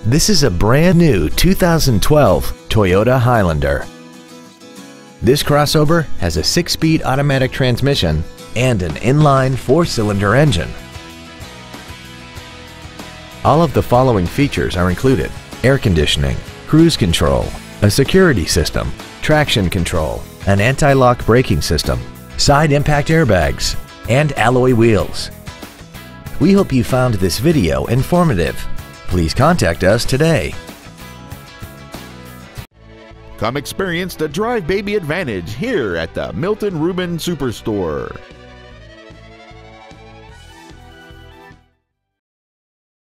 This is a brand new 2012 Toyota Highlander. This crossover has a 6-speed automatic transmission and an inline 4-cylinder engine. All of the following features are included: air conditioning, cruise control, a security system, traction control, an anti-lock braking system, side impact airbags, and alloy wheels. We hope you found this video informative. Please contact us today. Come experience the Drive Baby advantage here at the Milton Ruben Superstore.